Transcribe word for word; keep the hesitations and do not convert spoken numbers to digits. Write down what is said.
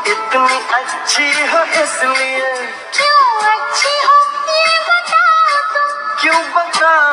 इतनी अच्छी हो इसलिए। क्यों अच्छी हो ये बताओ तुम। क्यों बताओ